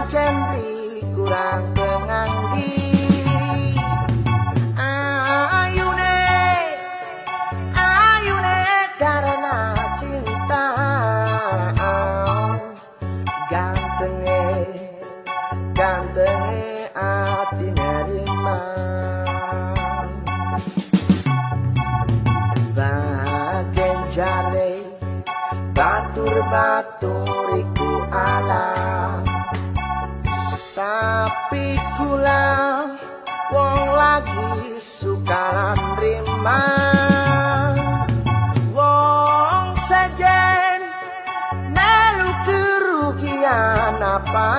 pancen beli kurang penganggi. Ayune karena cinta, gantenge ati nerima. Bagen jare batur iku alam, tapi kula wong lagi suka lan rima. Wong sejen melu kerugian apa,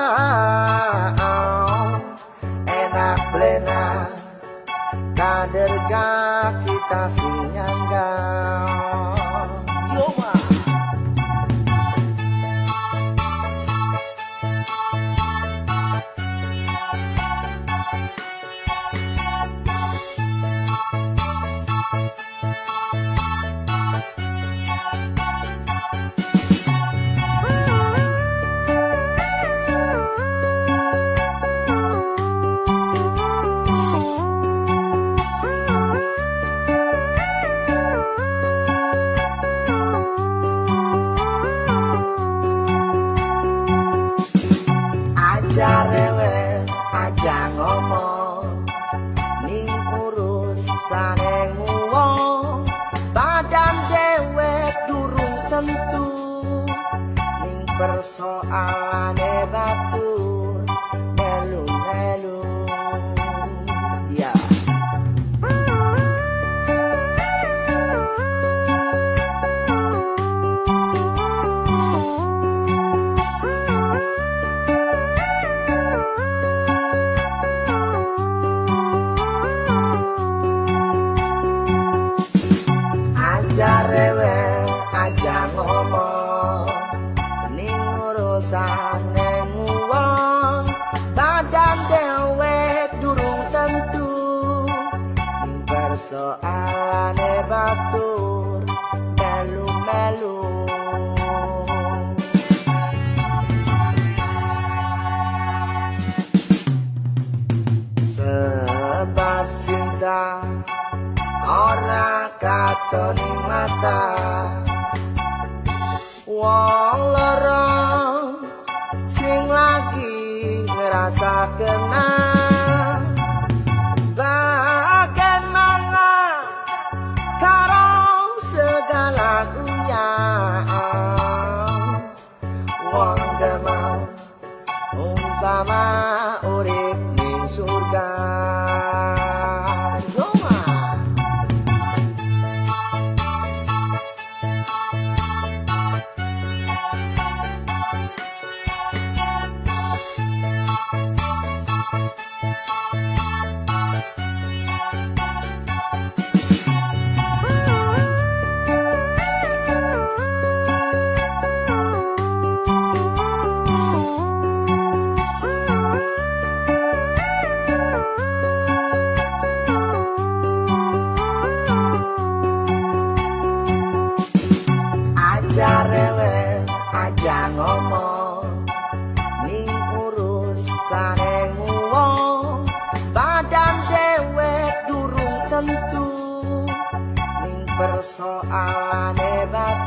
enak plena kaderga kita sinyangga. Yo ma aja rewel, aja ngomong ning urusane wong. Badan dewek durung tentu ning persoalane batur melu-melu. Ya aja rewel, aja ngomong ning urusane wong. Badan dewek durung tentu ning persoalane batur melu-melu. Sebab cinta ora katoni mata, wong loro sing lagi ngerasa kena. Bagaimana karo segala unyaan, wong demau umpama urip ning surga. Aja rewel, aja ngomong ning urusane wong. Badan dewek durung tentu ning persoalane